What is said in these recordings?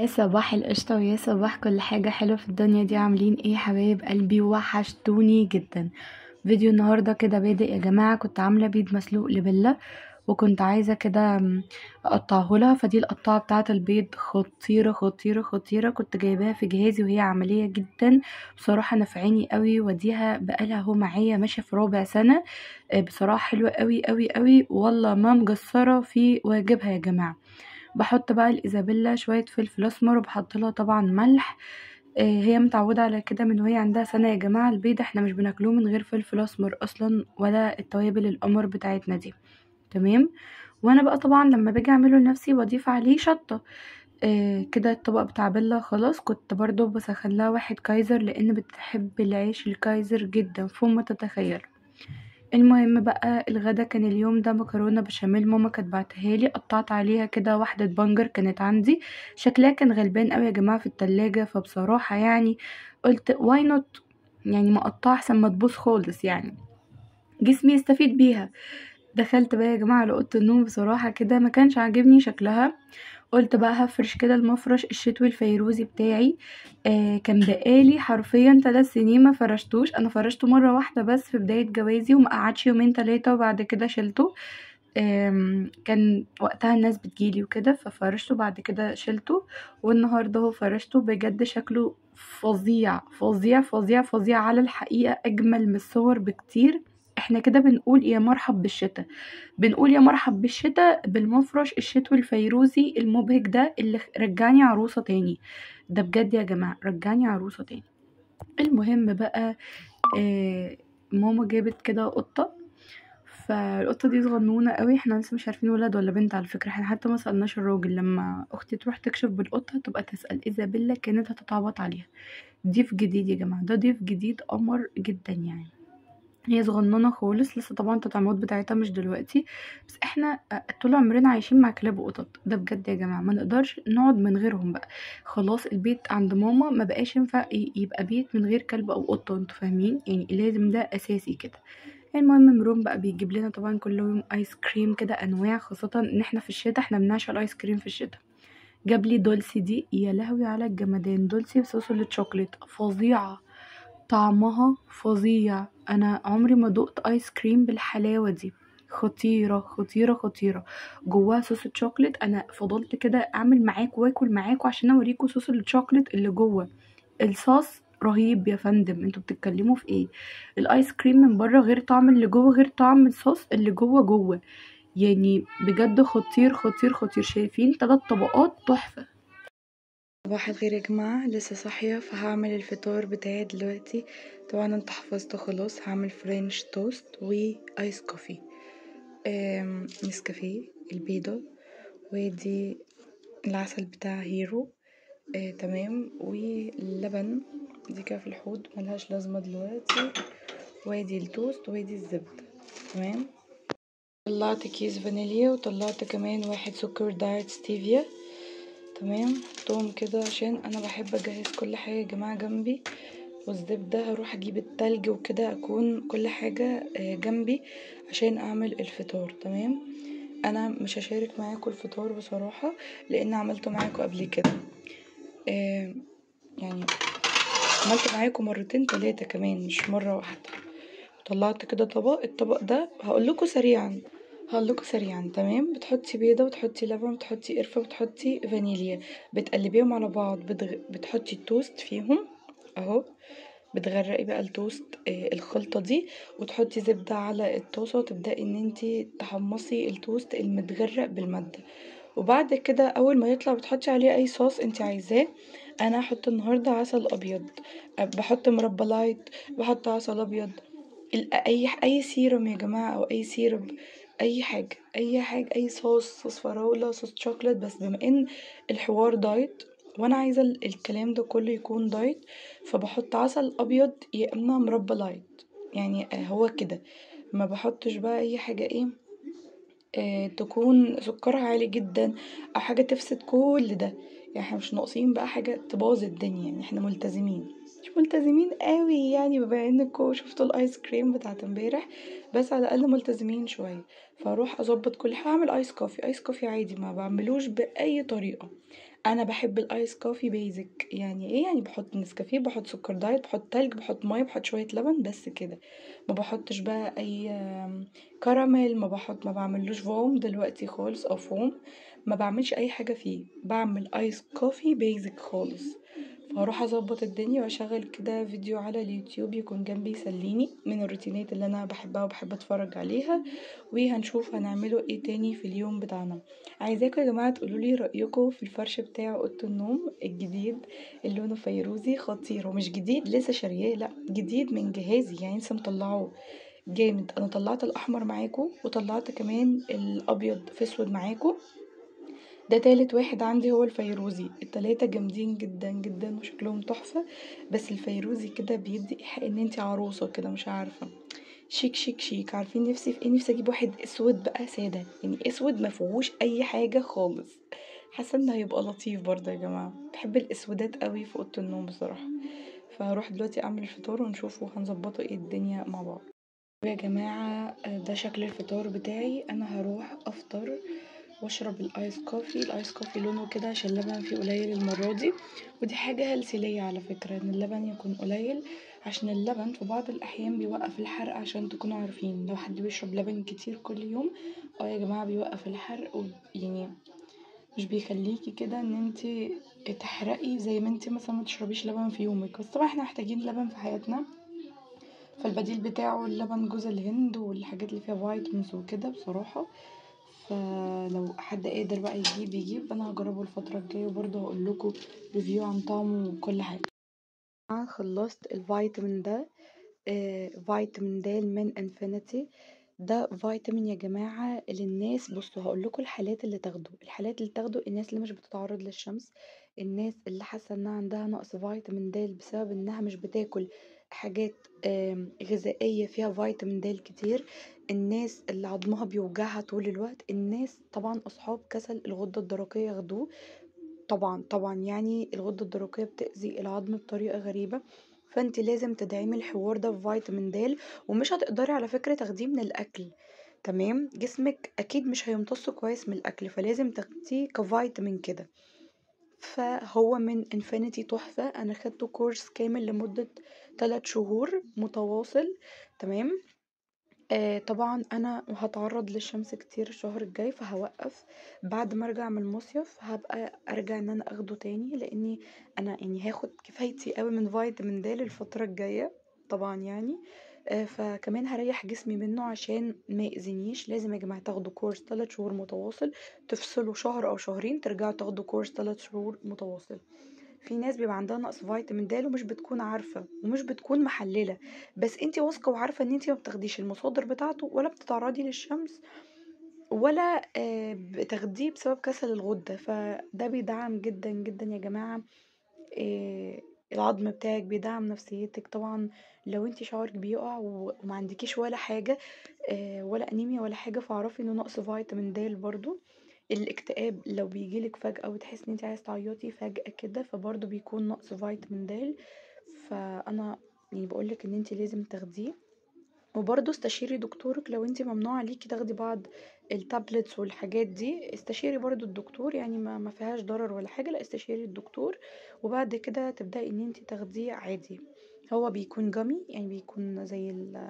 يا صباح القشطة ويا صباح كل حاجة حلوة في الدنيا دي. عاملين ايه يا حبايب قلبي؟ وحشتوني جدا. فيديو النهاردة كده بادئ يا جماعة. كنت عاملة بيض مسلوق لبلة وكنت عايزة كده اقطعه لها. فدي القطاعة بتاعة البيض خطيرة خطيرة خطيرة، كنت جايباها في جهازي وهي عملية جدا بصراحة، نفعاني قوي. وديها بقالها اهو معايا ماشية في رابع سنة. بصراحة حلوة قوي قوي قوي والله، ما مقصرة في واجبها يا جماعة. بحط بقى الإيزابيلا شوية فلفل أسمر، وبحط لها طبعا ملح. هي متعودة على كده من وهي عندها سنة يا جماعة. البيض احنا مش بناكلوه من غير فلفل أسمر أصلا، ولا التوابل القمر بتاعتنا دي. تمام. وانا بقى طبعا لما باجي اعمله لنفسي بضيف عليه شطة. كده الطبق بتاع بيلا خلاص. كنت برضو بسخن لها واحد كايزر لان بتحب العيش الكايزر جدا فوق ما تتخيل. المهم بقى الغدا كان اليوم ده مكرونه بشاميل، ماما كانت بعتها لي. قطعت عليها كده واحده بنجر كانت عندي، شكلها كان غلبان قوي يا جماعه في التلاجة. فبصراحه يعني قلت واي نوت، يعني ما اقطع احسن ما تبوظ خالص، يعني جسمي يستفيد بيها. دخلت بقى يا جماعه على اوضه النوم، بصراحه كده ما كانش عاجبني شكلها. قلت بقى هفرش كده المفرش الشتوي الفيروزي بتاعي. كان بقالي حرفيا 3 سنين ما فرشتوش. انا فرشته مره واحده بس في بدايه جوازي، وما قعدش يومين 3 وبعد كده شلته. كان وقتها الناس بتجيلي وكده، ففرشته بعد كده شلته. والنهارده هو فرشته بجد، شكله فظيع فظيع فظيع فظيع على الحقيقه، اجمل من الصور بكتير. احنا كده بنقول يا مرحب بالشتاء، بنقول يا مرحب بالشتاء بالمفرش الشتوي الفيروزي المبهج ده اللي رجعني عروسة تاني. ده بجد يا جماعة رجعني عروسة تاني. المهم بقى، ماما جابت كده قطة. فالقطة دي صغنونة قوي، احنا لسه مش عارفين ولد ولا بنت على فكرة. احنا حتى ما سألناش الراجل. لما اختي تروح تكشف بالقطة تبقى تسأل ايزابيلا، كانت هتتعبط عليها. ضيف جديد يا جماعة، ده ضيف جديد قمر جدا يعني. هي صغننه خالص لسه، طبعا التطعيمات بتاعتها مش دلوقتي. بس احنا طول عمرنا عايشين مع كلاب وقطط، ده بجد يا جماعه ما نقدرش نقعد من غيرهم بقى. خلاص البيت عند ماما ما بقاش ينفع يبقى بيت من غير كلب او قطه، انتوا فاهمين يعني، لازم ده اساسي كده. المهم مروم بقى بيجيب لنا طبعا كل يوم ايس كريم كده انواع، خاصه ان احنا في الشتاء، احنا بنعشق الايس كريم في الشتاء. جاب لي دولسي دي، يا لهوي على الجمدان، دولسي بصوص الشوكليت فظيعه، طعمها فظيع. انا عمري ما دقت ايس كريم بالحلاوه دي. خطيره خطيره خطيره. جواها صوص الشوكليت. انا فضلت كده اعمل معاك واكل معاكوا عشان اوريكوا صوص الشوكليت اللي جوه. الصوص رهيب يا فندم، انتوا بتتكلموا في ايه؟ الايس كريم من بره غير طعم اللي جوه، غير طعم الصوص اللي جوه جوه. يعني بجد خطير خطير خطير. شايفين 3 طبقات تحفه. صباح الخير يا جماعة، لسه صاحية فهعمل الفطار بتاعي دلوقتي. طبعا انت حفظت خلاص. هعمل فرنش توست وايس كوفي. نسكافيه، البيضة، ودي العسل بتاع هيرو. تمام، واللبن دي كده في الحوض ملهاش لازمة دلوقتي. وادي التوست وادي الزبدة. تمام. طلعت كيس فانيليا وطلعت كمان واحد سكر دايت ستيفيا. تمام، حطهم كده عشان انا بحب اجهز كل حاجه يا جماعه جنبي. والزبده هروح اجيب التلج وكده، اكون كل حاجه جنبي عشان اعمل الفطار. تمام. انا مش هشارك معاكم الفطار بصراحه لان عملته معاكم قبل كده. يعني عملت معاكم مرتين 3 كمان، مش مره واحده. طلعت كده الطبق ده هقولكوا سريعا. تمام. بتحطي بيضه وتحطي لبن وتحطي قرفه وتحطي فانيليا، بتقلبيهم على بعض. بتحطي التوست فيهم اهو. بتغرقي بقى التوست الخلطه دي، وتحطي زبده على الطاسه، وتبداي ان انتي تحمصي التوست المتغرق بالماده. وبعد كده اول ما يطلع بتحطي عليه اي صوص انتي عايزاه. انا هحط النهارده عسل ابيض، بحط مربى لايت، بحط عسل ابيض، اي سيرم يا جماعه او اي سيرب، اي حاجه اي حاجه، اي صوص فراوله، صوص شوكليت. بس بما ان الحوار دايت وانا عايزه الكلام ده كله يكون دايت، فبحط عسل ابيض يا اما مربى لايت. يعني هو كده. ما بحطش بقى اي حاجه ايه تكون سكرها عالي جدا او حاجه تفسد كل ده. يعني احنا مش ناقصين بقى حاجه تبوظ الدنيا، يعني احنا ملتزمين، مش ملتزمين قوي يعني، بما انكم شفتوا الايس كريم بتاعت امبارح، بس على الاقل ملتزمين شويه. فاروح اظبط كل حاجه. اعمل ايس كوفي عادي، ما بعملوش باي طريقه. انا بحب الايس كوفي بيزك. يعني ايه؟ يعني بحط نسكافيه، بحط سكر دايت، بحط تلج، بحط ميه، بحط شويه لبن، بس كده. ما بحطش بقى اي كراميل، ما بعملوش فوم دلوقتي خالص او فوم. ما بعملش اي حاجه فيه، بعمل ايس كوفي بيزك خالص. فهروح اظبط الدنيا واشغل كده فيديو على اليوتيوب يكون جنبي يسليني من الروتينات اللي انا بحبها وبحب اتفرج عليها، وهنشوف هنعمله ايه تاني في اليوم بتاعنا. عايزاكم يا جماعه تقولولي رايكم في الفرش بتاع اوضه النوم الجديد اللي لونه فيروزي خطير. ومش جديد لسه شارياه، لا جديد من جهازي، يعني لسه مطلعه جامد. انا طلعت الاحمر معاكم وطلعت كمان الابيض في اسود معاكم. ده تالت واحد عندي هو الفيروزي. التلاتة جامدين جدا جدا وشكلهم تحفة. بس الفيروزي كده بيدي ايحاء ان انتي عروسة كده، مش عارفة، شيك شيك شيك. عارفين نفسي في ايه؟ نفسي اجيب واحد اسود بقى سادة، يعني اسود ما فيهوش اي حاجة خالص. حاسة انه هيبقى لطيف برضه يا جماعة. بحب الاسودات قوي في اوضة النوم بصراحة. فهروح دلوقتي اعمل الفطار ونشوفه هنظبطه ايه الدنيا مع بعض. يا جماعة ده شكل الفطار بتاعي. انا هروح افطر واشرب الايس كوفي. الايس كوفي لونه كده عشان اللبن فيه قليل المرة دي، ودي حاجة هلسلية على فكرة ان اللبن يكون قليل، عشان اللبن في بعض الاحيان بيوقف الحرق. عشان تكونوا عارفين لو حد بيشرب لبن كتير كل يوم، اه يا جماعة بيوقف الحرق، يعني مش بيخليكي كده ان انتي تحرقي زي ما انتي مثلا ما تشربيش لبن في يومك. بس طبعا احنا محتاجين لبن في حياتنا، فالبديل بتاعه اللبن جوز الهند والحاجات اللي فيها فيتامينز وكده بصراحة. فلو حد قادر بقى يجيب، انا هجربه الفترة الجاية وبرضه هقول لكم ريفيو عن طعمه وكل حاجة. أنا خلصت الفيتامين ده، فيتامين د من انفينيتي. ده فيتامين يا جماعة للناس. بصوا هقول لكم الحالات اللي تاخده الناس اللي مش بتتعرض للشمس، الناس اللي حاسة انها عندها نقص فيتامين د بسبب انها مش بتاكل حاجات غذائية فيها فيتامين د كتير، الناس اللي عظمها بيوجعها طول الوقت، الناس طبعا اصحاب كسل الغدة الدرقية ياخدوه. طبعا يعني الغدة الدرقية بتأذي العظم بطريقة غريبة، فانت لازم تدعمي الحوار ده بفيتامين د. ومش هتقدري على فكرة تاخديه من الأكل، تمام؟ جسمك أكيد مش هيمتصه كويس من الأكل، فلازم تاخديه كفيتامين كده. فهو من انفينيتي تحفة. أنا خدته كورس كامل لمدة 3 شهور متواصل، تمام. طبعا انا هتعرض للشمس كتير الشهر الجاي، فهوقف. بعد ما ارجع من المصيف هبقى ارجع ان انا اخده تاني، لاني انا يعني هاخد كفايتي قوي من فيتامين د الفتره الجايه طبعا يعني. فكمان هريح جسمي منه عشان ما يأذينيش. لازم يا جماعه تاخدوا كورس 3 شهور متواصل، تفصلوا شهر او شهرين ترجعوا تاخدوا كورس 3 شهور متواصل. في ناس بيبقى عندها نقص فيتامين د ومش بتكون عارفة ومش بتكون محللة، بس انتي واثقة وعارفة ان انتي ما بتاخديش المصادر بتاعته ولا بتتعرضي للشمس ولا بتاخديه بسبب كسل الغدة. فده بيدعم جدا جدا يا جماعة آه، العظم بتاعك، بيدعم نفسيتك طبعا. لو انتي شعرك بيقع وما عندكيش ولا حاجة ولا انيميا ولا حاجة، فاعرفي انه نقص فيتامين د برضو. الاكتئاب لو بيجيلك فجأة وتحسي ان انت عايز تعيطي فجأة كده، فبرضه بيكون نقص فيتامين د. فانا يعني بقولك ان انت لازم تاخديه. وبرضه استشيري دكتورك لو انت ممنوع عليكي تاخدي بعض التابلتس والحاجات دي. استشيري برضه الدكتور، يعني ما فيهاش ضرر ولا حاجة، لا استشيري الدكتور وبعد كده تبدأي ان انت تاخديه عادي. هو بيكون جامي، يعني بيكون زي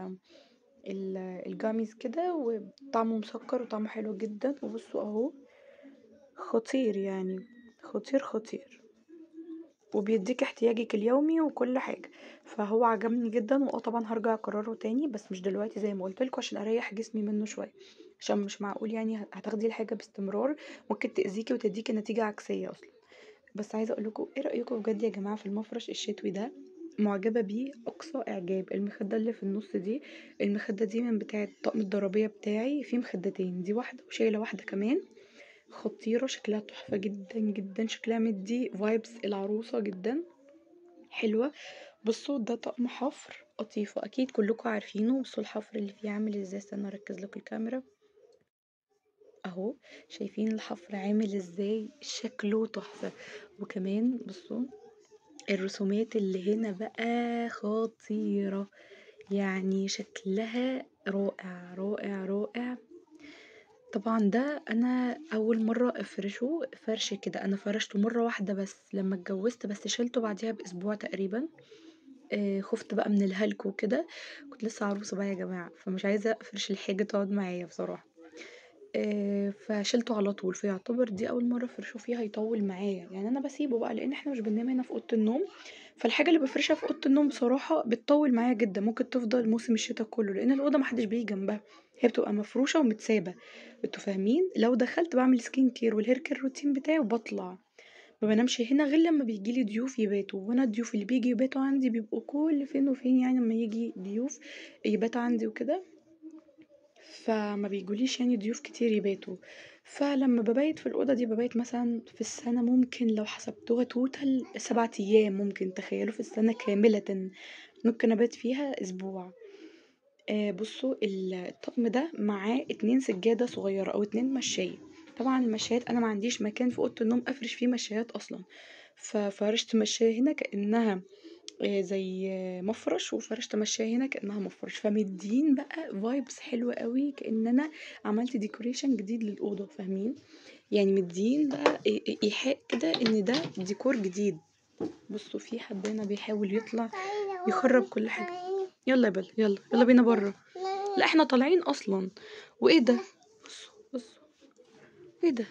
الجاميز كده، وطعمه مسكر وطعمه حلو جدا. وبصوا اهو خطير، يعني خطير خطير، وبيديك احتياجك اليومي وكل حاجة. فهو عجبني جدا، طبعا هرجع اكرره تاني بس مش دلوقتي زي ما قلت لكم عشان اريح جسمي منه شوية. عشان مش معقول يعني هتاخدي الحاجة باستمرار، ممكن تأذيكي وتديكي نتيجة عكسية اصلا. بس عايزة اقول لكم ايه رأيكم بجد يا جماعة في المفرش الشتوي ده؟ معجبة بيه اقصى اعجاب. المخدة اللي في النص دي، المخدة دي من بتاعة طقم الضربية بتاعي، في مخدتين، دي واحدة وشايلة واحدة كمان. خطيرة، شكلها تحفة جدا جدا، شكلها مدي فايبس العروسة جدا، حلوة. بصوا ده طقم حفر قطيفة، اكيد كلكم عارفينه. بصوا الحفر اللي فيه عامل ازاي، استنى اركز لكم الكاميرا اهو. شايفين الحفر عامل ازاي؟ شكله تحفة. وكمان بصوا الرسومات اللي هنا بقى خطيرة، يعني شكلها رائع رائع رائع. طبعا ده انا اول مره افرشه فرش كده، انا فرشته مره واحده بس لما اتجوزت، بس شلته بعديها باسبوع تقريبا. خفت بقى من الهلك وكده، كنت لسه عروسه بقى يا جماعه، فمش عايزه افرش الحاجه تقعد معايا بصراحه. فشيلته على طول، فيعتبر دي اول مره افرشه فيها يطول معايا، يعني انا بسيبه بقى لان احنا مش بننام هنا في اوضه النوم. فالحاجه اللي بفرشها في اوضه النوم بصراحه بتطول معايا جدا، ممكن تفضل موسم الشتاء كله لان الاوضه محدش بيجي جنبها، هي بتبقى مفروشه ومتسابه. انتوا فاهمين؟ لو دخلت بعمل سكين كير والهير كير روتين بتاعي وبطلع. ما بنامش هنا غير لما بيجيلي ضيوف يباتوا، وانا الضيوف اللي بيجي يباتوا عندي بيبقوا كل فين وفين، يعني لما يجي ضيوف يباتوا عندي وكده، فما بيجوليش يعني ضيوف كتير يباتوا. فلما ببيت في الأوضة دي ببيت مثلا في السنة، ممكن لو حسبتوها توتال 7 أيام، ممكن تخيلوا في السنة كاملة ممكن أبات فيها أسبوع. بصوا الطقم ده معاه 2 سجادة صغيرة أو 2 مشاية. طبعا المشايات أنا ما عنديش مكان في أوضة النوم أفرش فيه مشايات أصلا، ففرشت مشاية هنا كأنها زي مفرش، وفرشت ماشية هنا كأنها مفرش، فمدين بقى فايبس حلوة قوي كأن انا عملت ديكوريشن جديد للأوضة، فاهمين؟ يعني مدين بقى ايحاء كده ان ده ديكور جديد. بصوا في حد هنا بيحاول يطلع يخرب كل حاجة. يلا يا بل، يلا يلا بينا بره. لا احنا طالعين اصلا. وايه ده؟ بصوا ايه ده؟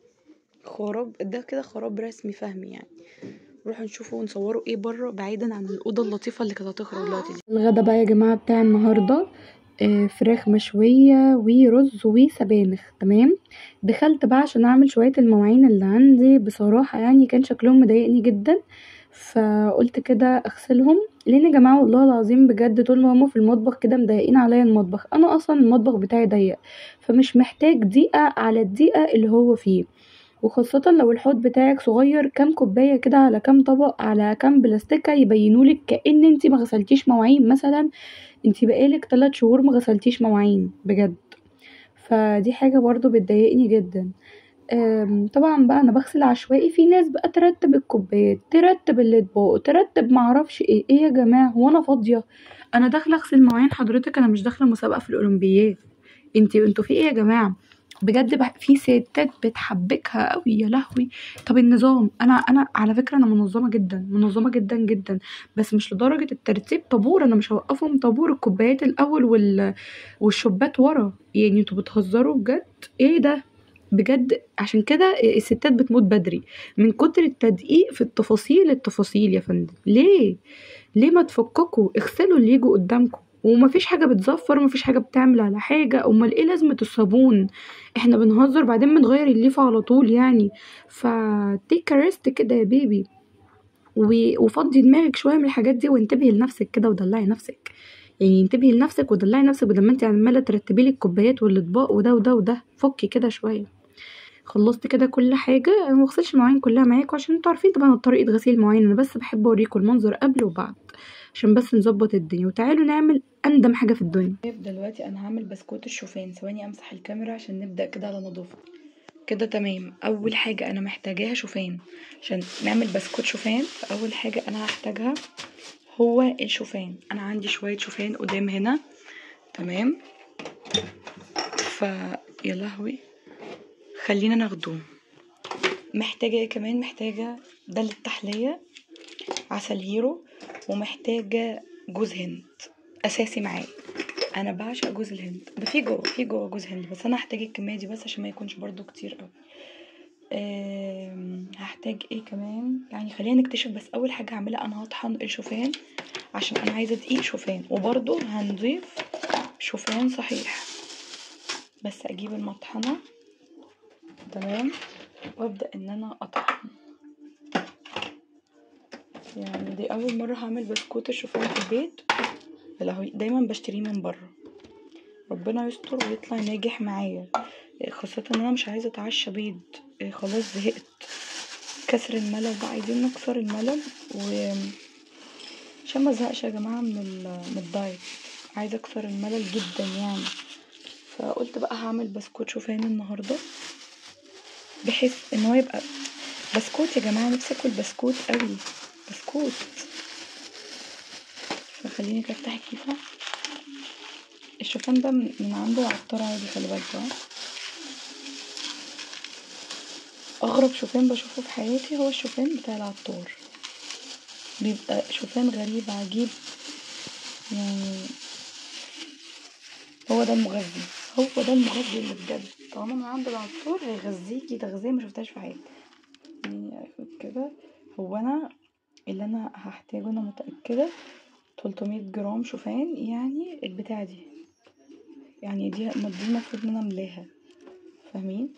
خراب ده كده، خراب رسمي فهمي يعني. نروح نشوفه ونصوره ايه بره بعيدا عن الاوضه اللطيفه اللي كانت هتخرج دلوقتي دي. الغدا بقى يا جماعه بتاع النهارده فراخ مشويه ورز وسبانخ. تمام. دخلت بقى عشان اعمل شويه المواعين اللي عندي، بصراحه يعني كان شكلهم مضايقني جدا، فقلت كده اغسلهم، لان يا جماعه والله العظيم بجد طول ما هما في المطبخ كده مضايقين عليا المطبخ، انا اصلا المطبخ بتاعي ضيق، فمش محتاج دقيقه على الدقيقه اللي هو فيه، وخاصة لو الحوض بتاعك صغير، كام كوباية كده على كام طبق على كام بلاستيكة يبينولك كأن انتي ما غسلتيش مواعين مثلا، انتي بقالك 3 شهور ما غسلتيش مواعين بجد. فدي حاجة برضو بتضايقني جدا. طبعا بقى انا بغسل عشوائي، في ناس بقى ترتب الكوبايات، ترتب الاطباق، ترتب معرفش ايه يا جماعة، هو انا فاضية؟ انا داخلة اغسل مواعين حضرتك، انا مش داخلة مسابقة في الاولمبياد. انتوا في ايه يا جماعه؟ بجد في ستات بتحبكها قوي يا لهوي. طب النظام، انا على فكره انا منظمه جدا، منظمه جدا جدا، بس مش لدرجه الترتيب طابور، انا مش هوقفهم طابور، الكوبايات الاول والشوبات ورا، يعني انتوا بتهزروا بجد؟ ايه ده؟ بجد عشان كده الستات بتموت بدري من كتر التدقيق في التفاصيل، التفاصيل يا فندم. ليه ما تفككوا اغسلوا اللي يجوا قدامكم، ومفيش حاجه بتزفر ومفيش حاجه بتعمل على حاجه، امال ايه لازمه الصابون؟ احنا بنهزر بعدين بنغير الليفه على طول يعني. فتيك ريست كده يا بيبي، وفضي دماغك شويه من الحاجات دي، وانتبهي لنفسك كده ودلعي نفسك، يعني انتبهي لنفسك ودلعي نفسك، بدل ما انت عماله ترتبي لي الكوبايات والاطباق وده وده وده، فكي كده شويه. خلصت كده كل حاجه، انا مغسلش المواعين كلها معاكم عشان انتوا عارفين طبعا طريقه غسيل المواعين، انا بس بحب اوريكم المنظر قبل وبعد عشان بس نظبط الدنيا، وتعالوا نعمل اندم حاجه في الدنيا. دلوقتي انا هعمل بسكوت الشوفان، ثواني امسح الكاميرا عشان نبدا كده على نظافه. كده تمام. اول حاجه انا محتاجاها شوفان عشان نعمل بسكوت شوفان، فاول حاجه انا هحتاجها هو الشوفان. انا عندي شويه شوفان قدام هنا. تمام. يا لهوي، خلينا ناخدوه. محتاجه ايه كمان؟ محتاجه ده للتحليه عسل هيرو، ومحتاجه جوز هند اساسي معايا، انا بعشق جوز الهند ده، في جوه جوز هند، بس انا هحتاج الكميه دي بس عشان ما يكونش برضو كتير قوي. هحتاج ايه كمان يعني، خلينا نكتشف. بس اول حاجه هعملها انا هطحن الشوفان عشان انا عايزه دقيق شوفان، وبرضو هنضيف شوفان صحيح. بس اجيب المطحنه. تمام. وابدا ان انا اطحن. يعني دي اول مره هعمل بسكوت الشوفان في البيت، يا لهوي دايما بشتريه من بره، ربنا يستر ويطلع ناجح معايا، خاصة ان انا مش عايزة اتعشى بيض، خلاص زهقت. كسر الملل بقى، عايزين نكسر الملل عشان ما ازهقش يا جماعة من الدايت، عايزة اكسر الملل جدا يعني. فقلت بقى هعمل بسكوت شوفان النهاردة بحيث ان هو يبقى بسكوت. يا جماعة نفسي اكل بسكوت قوي، بسكوت. فخليني كده افتح الكيسة. الشوفان ده من عند العطار عادي، خلي بالكوا. اغرب شوفان بشوفه في حياتي هو الشوفان بتاع العطار، بيبقى شوفان غريب عجيب يعني. هو ده المغذي، هو ده المغذي اللي بجد طالما من عند العطار هيغذيكي تغذية ما شفتهاش في حياتي يعني كده. هو انا اللي انا هحتاجه انا متأكدة 300 جرام شوفان، يعني البتاعة دي يعني دي المفروض ان انا املاها، فاهمين؟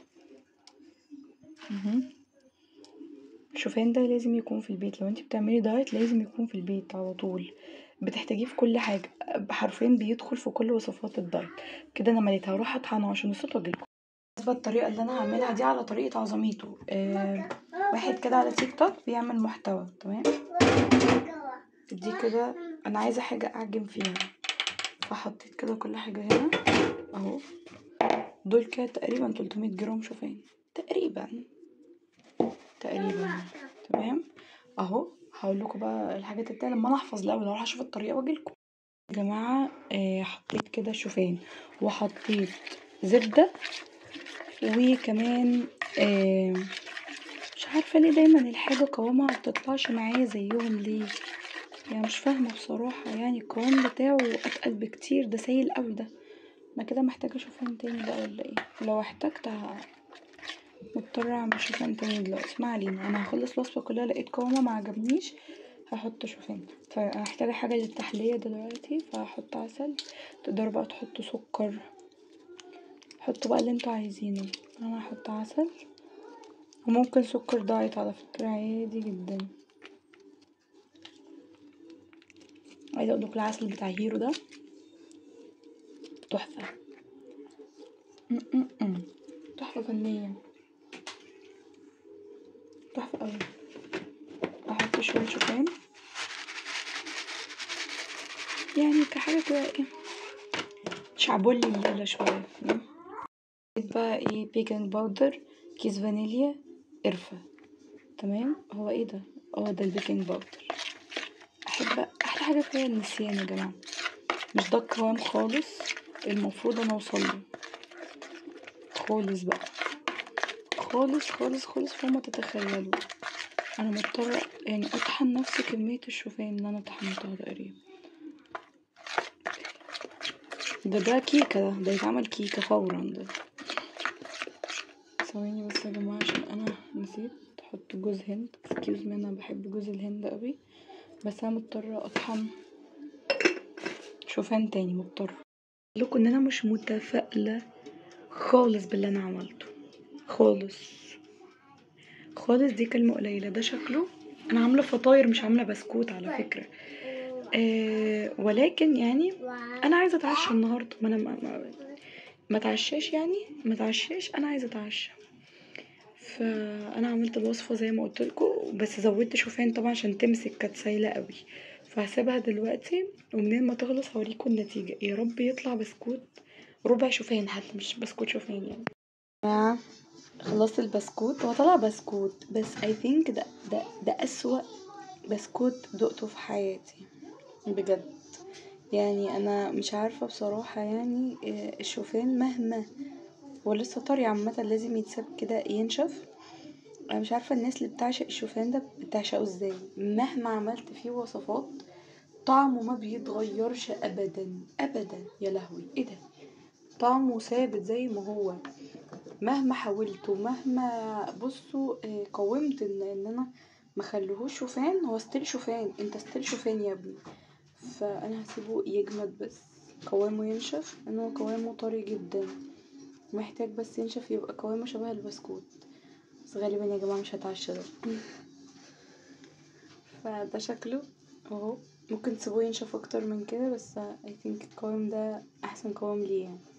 الشوفان ده لازم يكون في البيت، لو انت بتعملي دايت لازم يكون في البيت على طول، بتحتاجيه في كل حاجة حرفيا، بيدخل في كل وصفات الدايت. كده انا مليتها، هروح اطحنه عشان الصوت واجيلكم. بالنسبة الطريقة اللي انا هعملها دي على طريقة عزميته، واحد كده على تيك توك بيعمل محتوى تمام. دي كده انا عايزة حاجة اعجن فيها، فحطيت كده كل حاجة هنا اهو. دول كده تقريبا 300 جرام شوفان تقريبا تمام اهو. هقول لكم بقى الحاجات التانية لما انا احفظ الاول، اروح اشوف الطريقه واجي لكم يا جماعه. حطيت كده شوفان وحطيت زبده، وكمان مش عارفه ليه دايما الحاجه قوامها ما بتطلعش معايا زيهم ليه يعني، مش فاهمه بصراحه يعني. القوام بتاعه اتقل بكتير، ده سايل قوي ده. انا كده محتاجه شوفان تاني بقى ولا ايه؟ لو احتجت مضطرة اعمل شوفان تاني دلوقتي، ما علينا. انا هخلص الوصفة كلها، لقيت قوامها ما عجبنيش هحط شوفان. فانا محتاجة حاجة للتحلية دلوقتي، فهحط عسل. تقدروا بقى تحطوا سكر، حطوا بقى اللي انتوا عايزينه. انا هحط عسل، وممكن سكر دايت على فكرة عادي جدا. عايزة اقولك العسل بتاع هيرو ده تحفة، تحفة فنية، تحفة اوي. احط شوية شوفان يعني كحاجة كده ايه، شعبولي الليلة شوية. بقى ايه، بيكنج باودر، كيس فانيليا، قرفة. تمام، هو ايه ده؟ ده البيكنج باودر. احب احلى حاجة فيها النسيان يا جماعة، مش ده القوام خالص المفروض انا اوصله خالص بقى، خالص خالص خالص فما تتخيلوا. انا مضطرة يعني اطحن نفس كمية الشوفان اللي انا طحنتها تقريبا. ده كيكة، ده يتعمل كيكة فورا ده. ثواني بس يا جماعة عشان انا نسيت احط جوز هند، اكسكيوز مي، انا بحب جوز الهند قوي، بس انا مضطرة اطحن شوفان تاني، مضطرة. لكم ان انا مش متفائلة خالص باللي انا عملته، خالص خالص، دي كلمة قليلة. ده شكله انا عاملة فطاير مش عاملة بسكوت على فكرة. ولكن يعني انا عايزة اتعشى النهاردة، ما انا ما اتعشاش يعني، ما اتعشاش، انا عايزة اتعشى. فانا عملت الوصفة زي ما قلت لكم، بس زودت شوفان طبعا عشان تمسك، كانت سايلة قوي. فهسيبها دلوقتي، ومنين ما تخلص هوريكم النتيجة. يا رب يطلع بسكوت ربع شوفان حتى، مش بسكوت شوفان يعني. خلصت البسكوت، هو طلع بسكوت، بس I think ده أسوأ بسكوت دقته في حياتي بجد يعني. انا مش عارفة بصراحة يعني. الشوفان مهما هو لسه طري عامة لازم يتساب كده ينشف. انا مش عارفة الناس اللي بتعشق الشوفان ده بتعشقه ازاي، مهما عملت فيه وصفات طعمه ما بيتغيرش ابدا ابدا. يا لهوي ايه ده، طعمه ثابت زي ما هو مهما حاولت، ومهما بصوا قومت ان انا مخليهوش شوفان. هو ستيل شوفان، انت ستيل شوفان يا ابني. فانا هسيبه يجمد بس قوامه ينشف، انه قوامه طري جدا، محتاج بس ينشف يبقى قوامه شبه البسكوت. بس غالبا يا جماعه مش هتعشى ده. فده شكله اهو. ممكن تسيبوه ينشف اكتر من كده، بس I think القوام ده احسن قوام ليه يعني.